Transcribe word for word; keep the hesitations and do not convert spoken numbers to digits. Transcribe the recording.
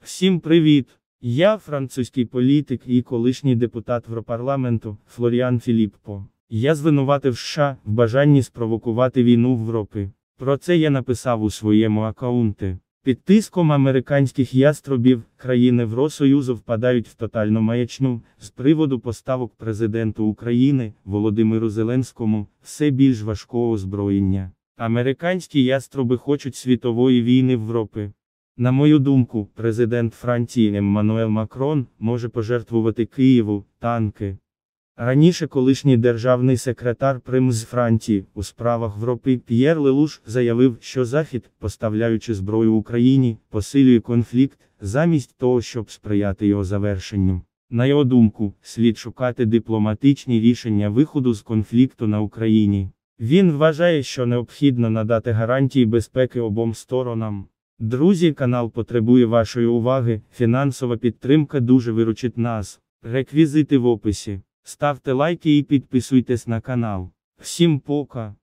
Всім привіт! Я французький політик і колишній депутат Європарламенту Флоріан Філіппо. Я звинуватив США в бажанні спровокувати війну в Європі. Про це я написав у своєму аккаунті. Під тиском американських яструбів, країни Євросоюзу впадають в тотальну маячню з приводу поставок президенту України, Володимиру Зеленському, все більш важкого озброєння. Американські яструби хочуть світової війни в Європі. На мою думку, президент Франції Еммануель Макрон може пожертвувати Києву танки. Раніше колишній державний секретар Прим з Франції у справах Європи П'єр Лелуш заявив, що Захід, поставляючи зброю Україні, посилює конфлікт, замість того, щоб сприяти його завершенню. На його думку, слід шукати дипломатичні рішення виходу з конфлікту на Україні. Він вважає, що необхідно надати гарантії безпеки обом сторонам. Друзі, канал потребує вашої уваги, фінансова підтримка дуже виручить нас. Реквізити в описі. Ставте лайки і підписуйтесь на канал. Всім пока!